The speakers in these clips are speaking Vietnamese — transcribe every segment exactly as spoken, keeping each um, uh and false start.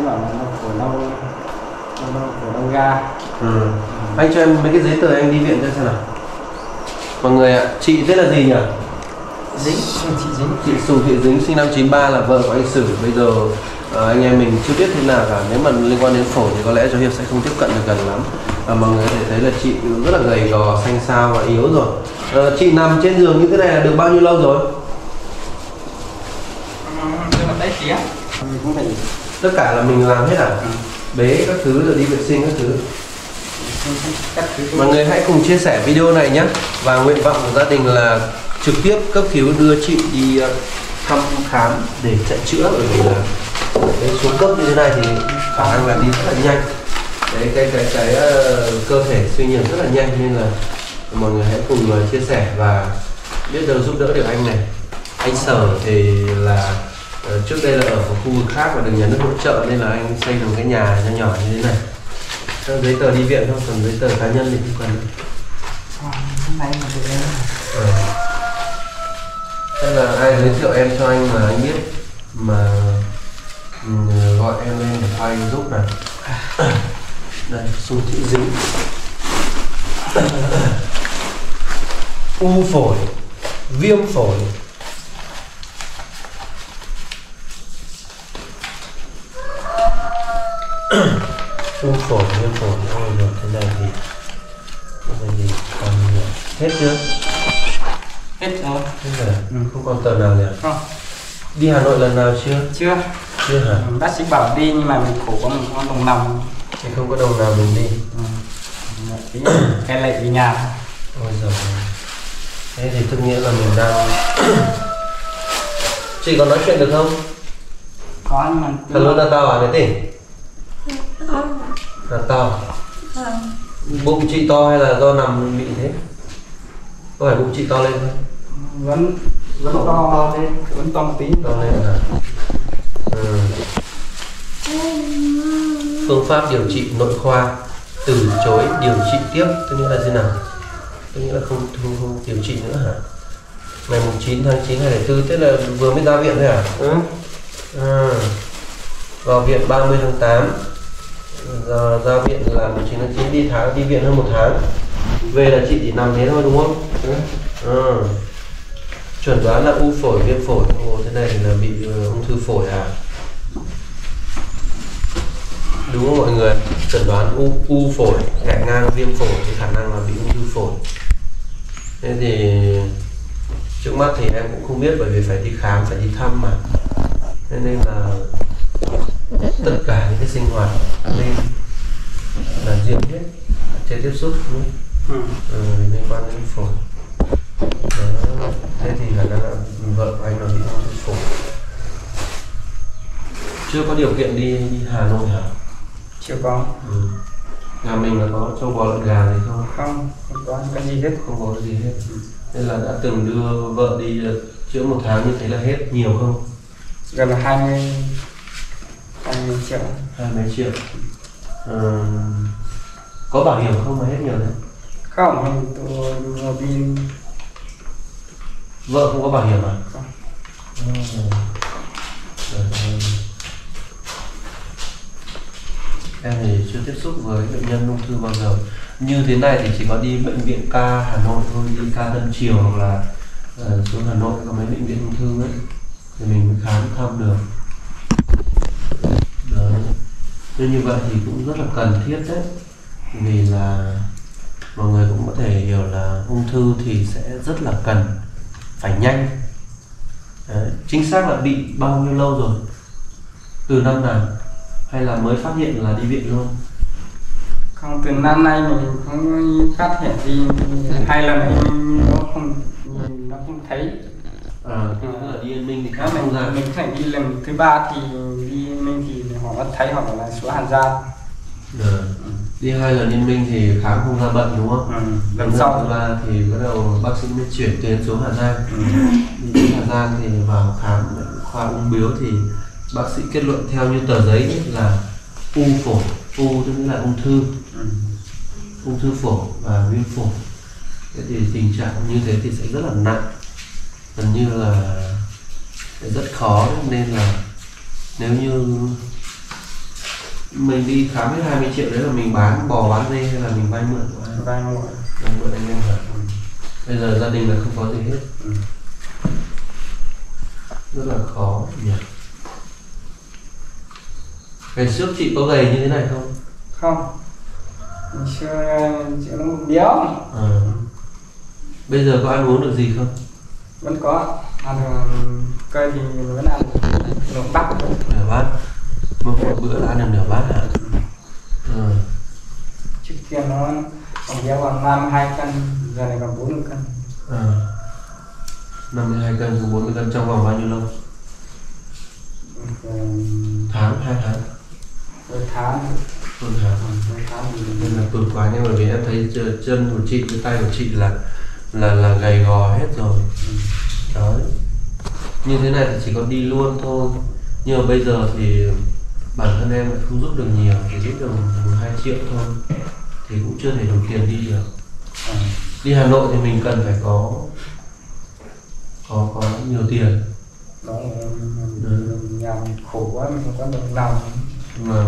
bảo là nó của lâu nó của lâu ga. Ừ. Anh cho em mấy cái giấy tờ anh đi viện cho xem nào. Mọi người ạ, chị tên là gì nhỉ? Dính, chị Dính. Chị Sùng Thị Dính sinh năm chín ba là vợ của anh Sử. Bây giờ à, anh em mình chưa biết thế nào cả. Nếu mà liên quan đến phổi thì có lẽ cháu Hiệp sẽ không tiếp cận được gần lắm. Và mọi người có thể thấy là chị rất là gầy gò, xanh xao và yếu rồi. À, chị nằm trên giường như thế này là được bao nhiêu lâu rồi? Tôi là đấy tía. Mình cũng phải Tất cả là mình làm hết à? Ừ. Bế các thứ rồi đi vệ sinh các thứ. Mọi người hãy cùng chia sẻ video này nhé. Và nguyện vọng của gia đình là trực tiếp cấp cứu đưa chị đi thăm khám để chạy chữa, bởi vì là cái xuống cấp như thế này thì khả năng là đi rất là nhanh. Đấy, cái cái cái uh, cơ thể suy nhược rất là nhanh, nên là mọi người hãy cùng uh, chia sẻ và biết đâu giúp đỡ được anh này. Anh Sở thì là uh, trước đây là ở một khu vực khác và được nhà nước hỗ trợ, nên là anh xây được cái nhà nhỏ nhỏ như thế này. Các giấy tờ đi viện không, còn giấy tờ cá nhân thì không cần. hôm nay mà tụi em À. Thế là ai giới thiệu em cho anh mà anh biết mà um, gọi em lên để quay giúp này. Đây, Sùng Thị Dính. U phổi, viêm phổi. U phổi, viêm phổi. Ôi rồi, thế này thì thế này thì còn hết chưa? hết rồi. Hết rồi. Ừ. Không còn tờ nào nữa. Không. Đi Hà Nội lần nào chưa? Chưa. Chưa hả? Bác sĩ bảo đi nhưng mà mình khổ quá, mình không có đồng lòng. Thì không có đồng nào mình đi. Ừ. Cái, cái lệ về nhà. Ôi giời. Thế thì tức nghĩa là mình đang chị có nói chuyện được không? Có nhưng mà Thật luôn là tao à cái tỉnh? Là to. Bụng chị to hay là do nằm bị thế? Có phải bụng chị to lên không? vẫn vẫn to, to lên, vẫn to một tí. To lên hả? Ừ. Phương pháp điều trị nội khoa từ chối điều trị tiếp, tức nghĩa là gì nào? Tức nghĩa là không, không, không điều trị nữa hả? Ngày chín tháng chín hai nghìn không trăm lẻ bốn, tức là vừa mới ra viện thôi hả? Ừ. À. Vào viện ba mươi tháng tám. Giờ ra viện là mùng chín tháng chín, đi tháng đi viện hơn một tháng. Về là chị chỉ nằm thế thôi đúng không? Ừ. À. Chuẩn đoán là u phổi, viêm phổi. Ồ, thế này là bị uh, ung thư phổi à? Đúng không mọi người? Chẩn đoán u, u phổi, gạch ngang viêm phổi thì khả năng là bị ung thư phổi. Thế thì trước mắt thì em cũng không biết, bởi vì phải đi khám, phải đi thăm mà. Thế nên là tất cả những cái sinh hoạt nên là riêng hết, chế tiếp xúc nữa. Ừ. Ừ, liên quan đến phổi. Đó. Thế thì khả năng là vợ của anh là bị ung thư phổi. Chưa có điều kiện đi, đi Hà Nội hả? Chưa có. Ừ. Nhà mình là có trâu bò lợn gà gì không? Không, không có cái gì hết. Không có cái gì hết. Ừ. Nên là đã từng đưa vợ đi chữa một tháng như thế là hết nhiều không? Gần là hai mươi hai mươi triệu. Hai mấy triệu. Ừ. Có bảo hiểm không mà hết nhiều đấy? Không, mình tôi đi. Vợ không có bảo hiểm à? Không. Ừ. Em thì chưa tiếp xúc với bệnh nhân ung thư bao giờ. Như thế này thì chỉ có đi bệnh viện ca Hà Nội thôi, đi ca Tân Triều hoặc là uh, xuống Hà Nội có mấy bệnh viện ung thư ấy thì mình mới khám thăm được. Đấy. Nên như vậy thì cũng rất là cần thiết đấy, vì là mọi người cũng có thể hiểu là ung thư thì sẽ rất là cần phải nhanh. Đấy. Chính xác là bị bao nhiêu lâu rồi? Từ năm nào? Hay là mới phát hiện là đi viện luôn? Không, từ năm nay mình không phát hiện thì hai lần anh nó không nó không thấy. À, tức là đi Yên Minh thì Nếu khác không ra. mình phải đi lần thứ ba thì đi Yên Minh thì họ vẫn thấy, họ là số Hà Giang. À, đi hai lần Yên Minh thì khám không ra bệnh đúng không? Ừ. Lần Lần sau thứ ba thì bắt đầu bác sĩ mới chuyển tuyến xuống Hà Giang. Ừ. Đi đến Hà Giang thì vào khám khoa ung bướu thì bác sĩ kết luận theo như tờ giấy ấy là u phổi, u tức là ung thư, ừ. ung thư phổi và viêm phổi. Thế thì tình trạng như thế thì sẽ rất là nặng, gần như là rất khó, nên là nếu như mình đi khám hết hai mươi triệu đấy là mình bán bò bán dê hay là mình vay mượn của ai? Vay mượn. Vay mượn anh em hả? Ừ. Bây giờ gia đình là không có gì hết. Ừ. Rất là khó nhỉ. Ngày trước chị có gầy như thế này không? Không. Ngày xưa chị nó béo. À. Bây giờ có ăn uống được gì không? Vẫn có. Ăn cây thì vẫn ăn nửa bát. Nửa bát. Một bữa là ăn được nửa bát hả? Ừ. Trước kia nó còn béo còn năm mươi hai cân, giờ này còn bốn mươi cân. À. năm mươi hai cân xuống bốn mươi cân trong vòng bao nhiêu lâu? Ừ. Tháng, hai tháng? Một tháng. Một tháng. Một tháng thì Nên là tụt quá, nhưng mà vì em thấy chân của chị với tay của chị là là là gầy gò hết rồi. ừ. Đấy. Như thế này thì chỉ có đi luôn thôi. Nhưng mà bây giờ thì bản thân em lại không giúp được nhiều, chỉ giúp được một hai triệu thôi. Thì cũng chưa thể đủ tiền đi được. À. Đi Hà Nội thì mình cần phải có có có nhiều tiền. Đó là nhà mình khổ quá, mình không có đồng nào. Mà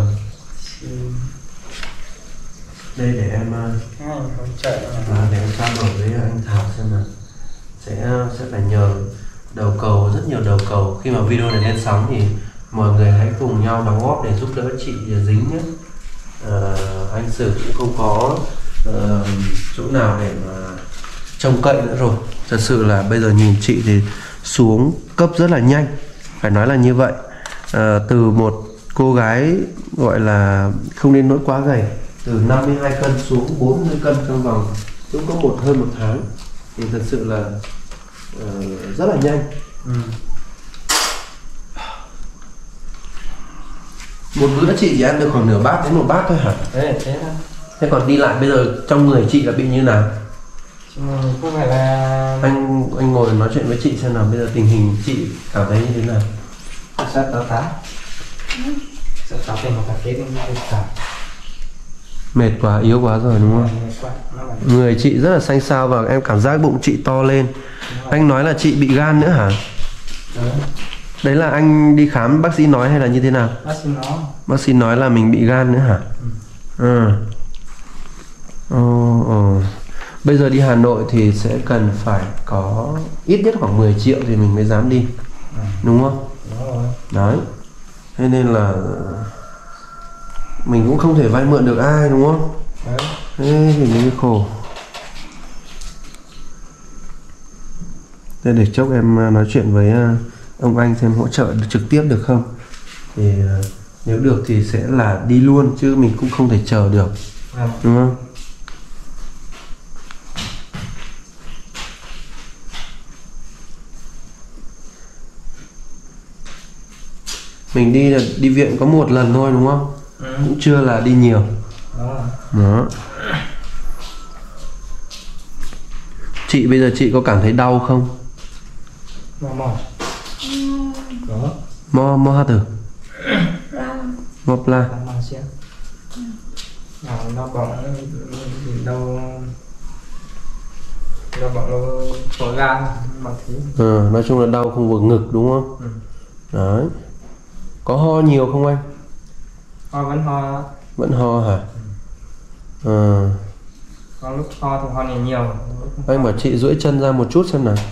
đây để em Hai hỗ trợ à, để em trao đổi với anh Thảo xem là sẽ sẽ phải nhờ đầu cầu, rất nhiều đầu cầu. Khi mà video này lên sóng thì mọi người hãy cùng nhau đóng góp để giúp đỡ chị Dính nhé. À, anh Sử cũng không có uh, chỗ nào để mà trông cậy nữa rồi. Thật sự là bây giờ nhìn chị thì xuống cấp rất là nhanh, phải nói là như vậy. À, từ một cô gái gọi là không đến nỗi quá gầy, từ năm mươi hai cân xuống bốn mươi cân trong vòng cũng có một hơn một tháng, thì thật sự là uh, rất là nhanh. ừ. Một bữa chị chỉ ăn được khoảng nửa bát đến một bát thôi hả? Thế thế đó. Thế còn đi lại bây giờ trong người chị là bị như nào? Chứ không phải là Anh anh ngồi nói chuyện với chị xem nào, bây giờ tình hình chị cảm thấy như thế nào? sát táo tá. Sát táo thì một cái kết nó cả. Mệt quá, yếu quá rồi đúng không? Người chị rất là xanh xao và em cảm giác bụng chị to lên. Anh nói là chị bị gan nữa hả? Đấy. Đấy là anh đi khám bác sĩ nói hay là như thế nào? Bác sĩ nói. Bác sĩ nói là mình bị gan nữa hả? Ừ. Ồ, ồ. Bây giờ đi Hà Nội thì sẽ cần phải có ít nhất khoảng mười triệu thì mình mới dám đi. Ừ. Đúng không? Đúng rồi. Đấy. Thế nên là mình cũng không thể vay mượn được ai đúng không? Đấy. Thế thì mới khổ. Thế để chốc em nói chuyện với ông anh xem hỗ trợ trực tiếp được không? Thì nếu được thì sẽ là đi luôn, chứ mình cũng không thể chờ được. Ừ. Đúng không? Mình đi là đi viện có một lần thôi đúng không? Ừ. Cũng chưa là đi nhiều. Đó. Đó. Chị bây giờ chị có cảm thấy đau không? Mò mò. Có. Mo mo hát từ. Mo pla. Làm mò xem. Nào nó bỏng đâu nó bỏng nó có gan mà thứ. Ờ, nói chung là đau khu vực ngực đúng không? Ừ. Đấy. Có ho nhiều không anh? Ho vẫn ho. Vẫn ho hả? Ờ. Có lúc ho thì ho nhiều nhiều. Anh bảo chị duỗi chân ra một chút xem nào.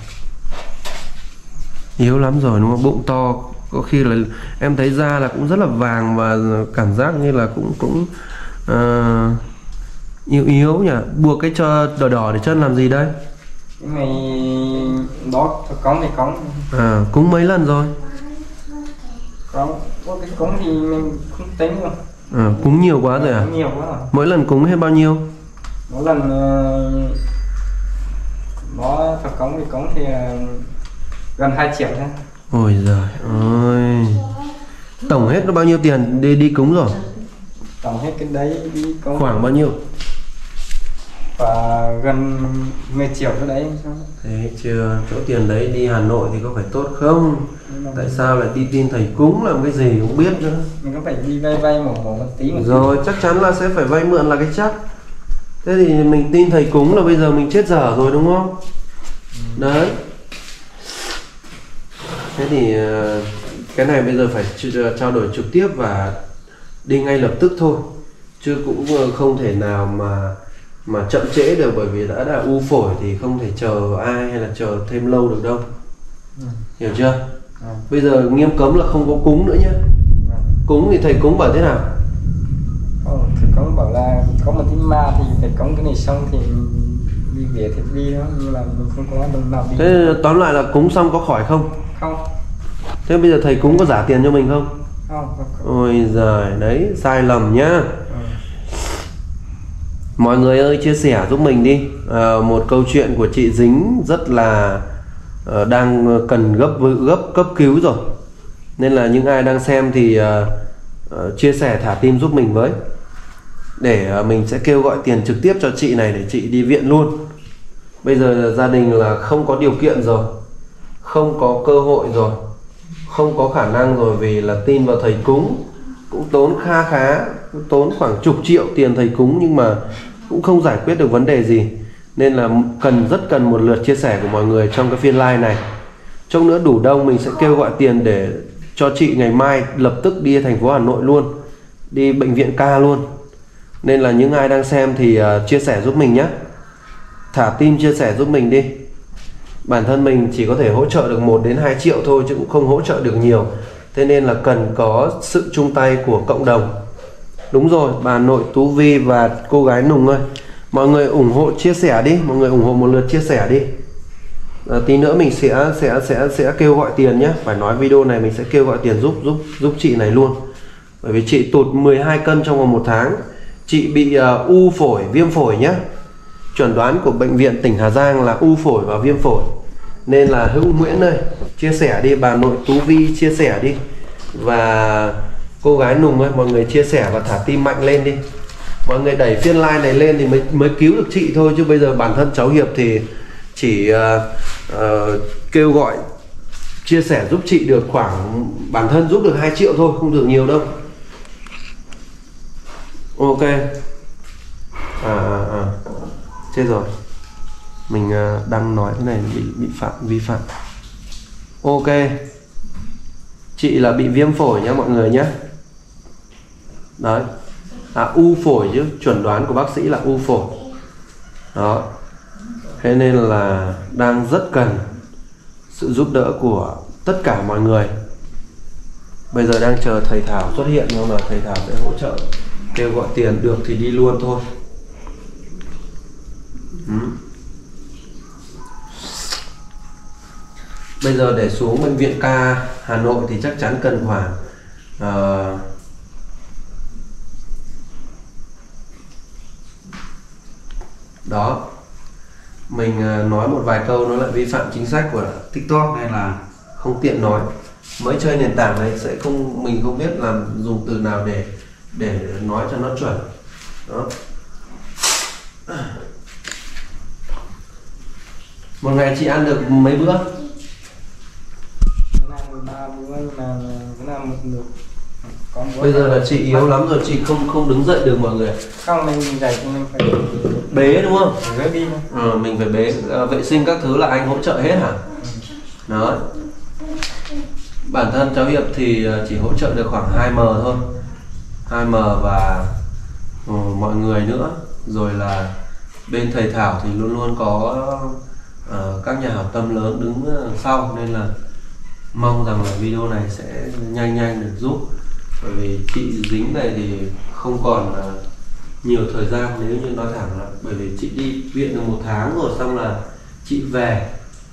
Yếu lắm rồi đúng không? Bụng to, có khi là em thấy da là cũng rất là vàng và cảm giác như là cũng cũng uh, yếu yếu nhỉ. Buộc cái cho đỏ đỏ để chân làm gì đây? Cái này đó cống thì cống. À, cúng mấy lần rồi? Cống, có cái cống thì mình không tính rồi. À, cúng nhiều quá rồi à? Cúng nhiều quá rồi. Mỗi lần cúng hết bao nhiêu? Mỗi lần uh, nó thật cống thì cống thì uh, gần hai triệu thôi. Ôi giời ơi. Tổng hết nó bao nhiêu tiền đi đi cúng rồi? Tổng hết cái đấy đi cống Khoảng bao nhiêu? và gần mười triệu cái đấy. Thế chưa, chỗ tiền đấy đi Hà Nội thì có phải tốt không? Tại sao lại đi tin thầy cúng làm cái gì cũng biết nữa. Mình có phải đi vay vay một một tí một Rồi tí. chắc chắn là sẽ phải vay mượn là cái chắc. Thế thì mình tin thầy cúng là bây giờ mình chết dở rồi đúng không? Ừ. Đấy. Thế thì cái này bây giờ phải trao đổi trực tiếp và đi ngay lập tức thôi, chứ cũng không thể nào mà mà chậm trễ được, bởi vì đã là u phổi thì không thể chờ ai hay là chờ thêm lâu được đâu. Ừ. Hiểu chưa? Ừ. Bây giờ nghiêm cấm là không có cúng nữa nhé. Ừ. Cúng thì thầy cúng bảo thế nào? Ồ, thầy cúng bảo là có một tiếng ma thì thầy cúng cái này xong thì đi về thì đi đó, nhưng là mình không có đồng nào đi. Thế tóm lại là cúng xong có khỏi không? Không. Thế bây giờ thầy cúng có trả tiền cho mình không? Không, không, không. Ôi giời, đấy sai lầm nhá. Ừ. Mọi người ơi, chia sẻ giúp mình đi. À, một câu chuyện của chị Dính rất là uh, đang cần gấp gấp cấp cứu rồi, nên là những ai đang xem thì uh, uh, chia sẻ thả tim giúp mình với, để uh, mình sẽ kêu gọi tiền trực tiếp cho chị này để chị đi viện luôn. Bây giờ gia đình là không có điều kiện rồi, không có cơ hội rồi, không có khả năng rồi, vì là tin vào thầy cúng cũng tốn kha khá, cũng tốn khoảng chục triệu tiền thầy cúng, nhưng mà cũng không giải quyết được vấn đề gì. Nên là cần rất cần một lượt chia sẻ của mọi người trong cái phiên live này. Chốc nữa đủ đông mình sẽ kêu gọi tiền để cho chị ngày mai lập tức đi thành phố Hà Nội luôn, đi bệnh viện ca luôn. Nên là những ai đang xem thì uh, chia sẻ giúp mình nhé, thả tim chia sẻ giúp mình đi. Bản thân mình chỉ có thể hỗ trợ được một đến hai triệu thôi, chứ cũng không hỗ trợ được nhiều. Thế nên là cần có sự chung tay của cộng đồng. Đúng rồi, bà nội Tú Vi và cô gái Nùng ơi, mọi người ủng hộ chia sẻ đi, mọi người ủng hộ một lượt chia sẻ đi. À, tí nữa mình sẽ sẽ sẽ sẽ kêu gọi tiền nhé. Phải nói video này mình sẽ kêu gọi tiền giúp giúp giúp chị này luôn. Bởi vì chị tụt mười hai cân trong vòng một tháng. Chị bị uh, u phổi, viêm phổi nhé. Chuẩn đoán của bệnh viện tỉnh Hà Giang là u phổi và viêm phổi. Nên là Hữu Nguyễn ơi, chia sẻ đi, bà nội Tú Vi chia sẻ đi, và cô gái Nùng ơi, mọi người chia sẻ và thả tim mạnh lên đi. Mọi người đẩy phiên live này lên thì mới mới cứu được chị thôi, chứ bây giờ bản thân cháu Hiệp thì chỉ uh, uh, kêu gọi chia sẻ giúp chị được khoảng, bản thân giúp được hai triệu thôi, không được nhiều đâu. Ok. À à à. Chết rồi. Mình uh, đang nói thế này bị bị phạm vi phạm. Ok. Chị là bị viêm phổi nhá mọi người nhé. Đấy. À, u phổi chứ, chuẩn đoán của bác sĩ là u phổi. Đó. Thế nên là đang rất cần sự giúp đỡ của tất cả mọi người. Bây giờ đang chờ thầy Thảo xuất hiện, nhưng mà thầy Thảo sẽ hỗ trợ kêu gọi tiền, được thì đi luôn thôi. Ừ. Bây giờ để xuống bệnh viện ca Hà Nội thì chắc chắn cần khoảng uh, đó, mình uh, nói một vài câu nó lại vi phạm chính sách của TikTok nên là không tiện nói. Mới chơi nền tảng này sẽ không, mình không biết làm dùng từ nào để để nói cho nó chuẩn. Đó. Một ngày chị ăn được mấy bữa? Bây giờ là chị yếu lắm rồi, chị không không đứng dậy được mọi người. Không, mình dậy thì mình phải bế đúng không? phải đi. Ừ, mình phải bế, à, vệ sinh các thứ là anh hỗ trợ hết hả? Đó. Bản thân cháu Hiệp thì chỉ hỗ trợ được khoảng hai em thôi, hai em và ừ, mọi người nữa. Rồi là bên thầy Thảo thì luôn luôn có uh, các nhà hảo tâm lớn đứng sau, nên là mong rằng là video này sẽ nhanh nhanh được giúp. Bởi vì chị Dính này thì không còn uh, nhiều thời gian, nếu như nói thẳng là bởi vì chị đi viện được một tháng rồi, xong là chị về,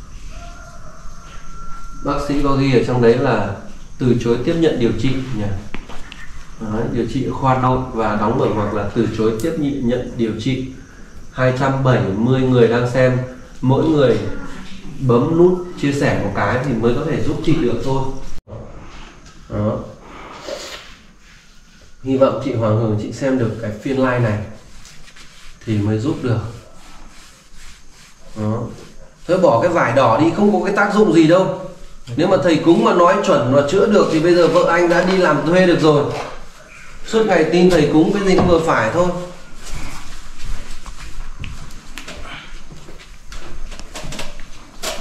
bác sĩ có ghi ở trong đấy là từ chối tiếp nhận điều trị nhỉ. Đấy, điều trị khoa nội và đóng mở ngoặc là từ chối tiếp nhận điều trị. Hai trăm bảy mươi người đang xem, mỗi người bấm nút chia sẻ một cái thì mới có thể giúp chị được thôi. Đó. Hy vọng chị Hoàng Hường chị xem được cái phiên live này thì mới giúp được. Đó. Thôi bỏ cái vải đỏ đi, không có cái tác dụng gì đâu. Nếu mà thầy cúng mà nói chuẩn và chữa được thì bây giờ vợ anh đã đi làm thuê được rồi. Suốt ngày tin thầy cúng cái gì cũng vừa phải thôi.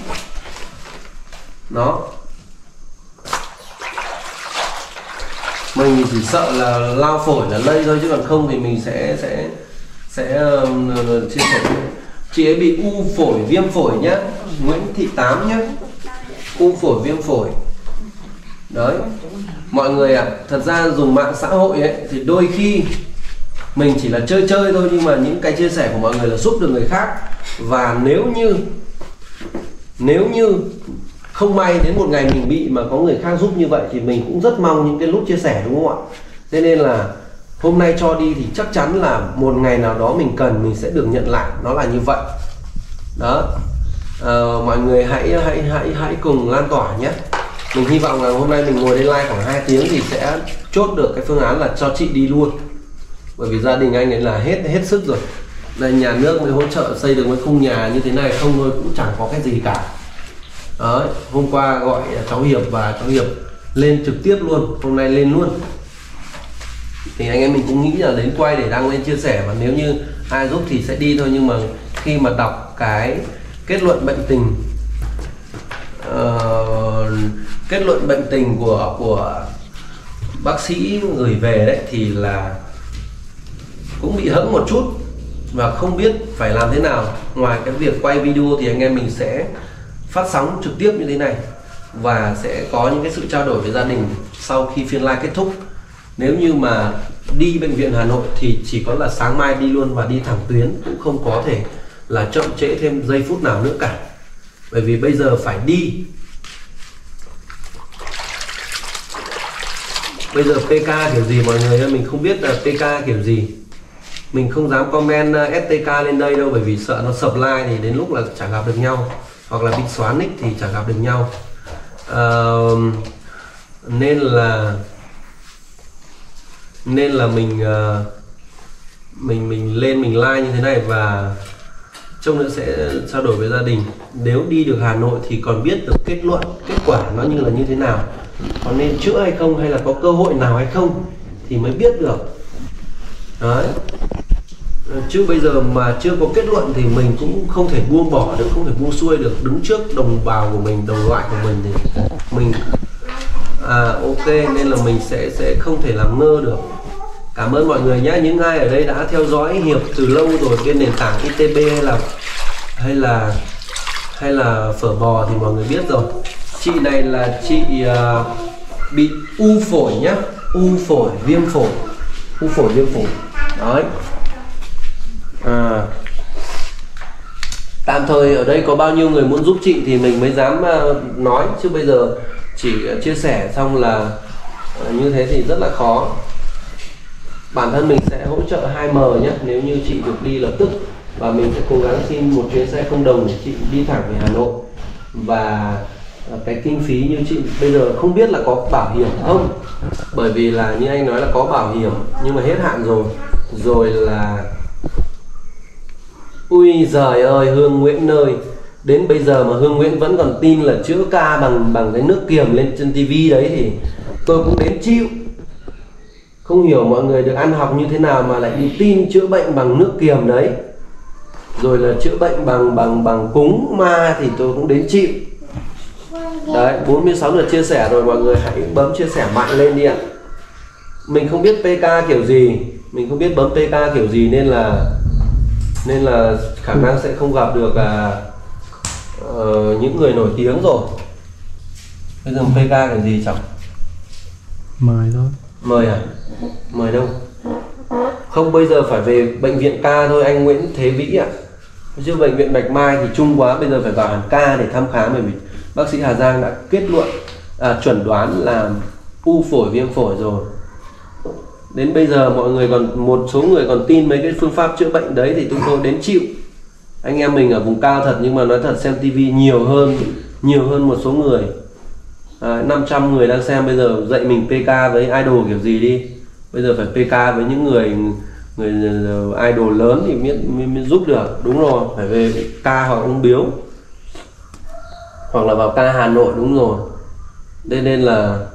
Đó. Mình chỉ sợ là lao phổi là lây thôi, chứ còn không thì mình sẽ sẽ sẽ uh, chia sẻ. Chị ấy bị u phổi viêm phổi nhá, Nguyễn Thị Tám nhá, u phổi viêm phổi. Đấy, mọi người ạ, à, thật ra dùng mạng xã hội ấy thì đôi khi mình chỉ là chơi chơi thôi, nhưng mà những cái chia sẻ của mọi người là giúp được người khác. Và nếu như nếu như không may đến một ngày mình bị mà có người khác giúp như vậy thì mình cũng rất mong những cái lúc chia sẻ, đúng không ạ? Thế nên là hôm nay cho đi thì chắc chắn là một ngày nào đó mình cần mình sẽ được nhận lại, nó là như vậy. Đó, à, mọi người hãy hãy hãy hãy cùng lan tỏa nhé. Mình hy vọng là hôm nay mình ngồi đây live khoảng hai tiếng thì sẽ chốt được cái phương án là cho chị đi luôn, bởi vì gia đình anh ấy là hết hết sức rồi. Đây, nhà nước mới hỗ trợ xây được mấy khung nhà như thế này, không thôi cũng chẳng có cái gì cả. Đấy, hôm qua gọi cháu Hiệp và cháu Hiệp lên trực tiếp luôn, hôm nay lên luôn. Thì anh em mình cũng nghĩ là đến quay để đăng lên chia sẻ, và nếu như ai giúp thì sẽ đi thôi. Nhưng mà khi mà đọc cái kết luận bệnh tình uh, kết luận bệnh tình của của bác sĩ gửi về đấy thì là cũng bị hẫng một chút và không biết phải làm thế nào. Ngoài cái việc quay video thì anh em mình sẽ phát sóng trực tiếp như thế này và sẽ có những cái sự trao đổi với gia đình sau khi phiên live kết thúc. Nếu như mà đi bệnh viện Hà Nội thì chỉ có là sáng mai đi luôn và đi thẳng tuyến, cũng không có thể là chậm trễ thêm giây phút nào nữa cả, bởi vì bây giờ phải đi. Bây giờ pê ca kiểu gì mọi người ơi, mình không biết là pê ca kiểu gì. Mình không dám comment ét tê ca lên đây đâu, bởi vì sợ nó sập like thì đến lúc là chẳng gặp được nhau, hoặc là bị xóa nick thì chẳng gặp được nhau. uh, Nên là Nên là mình uh, Mình mình lên mình like như thế này, và trông nữa sẽ trao đổi với gia đình. Nếu đi được Hà Nội thì còn biết được kết luận, kết quả nó như là như thế nào, có nên chữa hay không, hay là có cơ hội nào hay không thì mới biết được. Đấy, chứ bây giờ mà chưa có kết luận thì mình cũng không thể buông bỏ được, không thể buông xuôi được. Đứng trước đồng bào của mình, đồng loại của mình thì mình à ok, nên là mình sẽ sẽ không thể làm ngơ được. Cảm ơn mọi người nhé. Những ai ở đây đã theo dõi Hiệp từ lâu rồi trên nền tảng i tê bê hay là hay là hay là phở bò thì mọi người biết rồi. Chị này là chị uh, bị u phổi nhá, u phổi viêm phổi, u phổi viêm phổi. Đấy. À, tạm thời ở đây có bao nhiêu người muốn giúp chị thì mình mới dám uh, nói, chứ bây giờ chỉ chia sẻ xong là uh, như thế thì rất là khó. Bản thân mình sẽ hỗ trợ hai em nhé, nếu như chị được đi lập tức, và mình sẽ cố gắng xin một chuyến xe không đồng để chị đi thẳng về Hà Nội. Và uh, cái kinh phí như chị bây giờ không biết là có bảo hiểm không, bởi vì là như anh nói là có bảo hiểm nhưng mà hết hạn rồi. Rồi là ui giời ơi, Hương Nguyễn ơi, đến bây giờ mà Hương Nguyễn vẫn còn tin là chữa ca bằng bằng cái nước kiềm lên trên tivi đấy thì tôi cũng đến chịu. Không hiểu mọi người được ăn học như thế nào mà lại đi tin chữa bệnh bằng nước kiềm đấy, rồi là chữa bệnh bằng bằng bằng cúng ma thì tôi cũng đến chịu. Đấy, bốn mươi sáu lượt chia sẻ rồi, mọi người hãy bấm chia sẻ mạnh lên đi ạ. Mình không biết pê ca kiểu gì, mình không biết bấm pê ca kiểu gì nên là nên là khả năng sẽ không gặp được à, uh, những người nổi tiếng rồi. Bây giờ pê ca kiểu gì chẳng? Mời thôi. Mời à? Mời đâu? Không, bây giờ phải về bệnh viện ca thôi anh Nguyễn Thế Vĩ ạ. Chứ bệnh viện Bạch Mai thì chung quá, bây giờ phải vào hẳn ca để thăm khám, bởi vì bác sĩ Hà Giang đã kết luận à, chuẩn đoán là u phổi viêm phổi rồi. Đến bây giờ mọi người còn, một số người còn tin mấy cái phương pháp chữa bệnh đấy thì chúng tôi đến chịu. Anh em mình ở vùng cao thật, nhưng mà nói thật xem tivi nhiều hơn nhiều hơn một số người. À, năm trăm người đang xem, bây giờ dạy mình pê ca với idol kiểu gì đi. Bây giờ phải pê ca với những người người idol lớn thì mới, mới, mới giúp được. Đúng rồi, phải về ca hoặc ung biếu, hoặc là vào ca Hà Nội, đúng rồi. Đây nên là